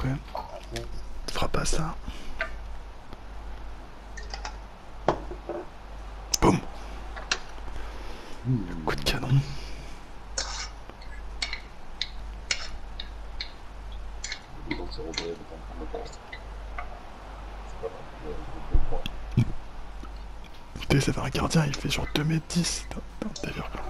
après. Tu feras pas ça. Boum. Coup de canon. Tu sais, ça fait un gardien, il fait genre 2 m 10. Putain, délire quoi.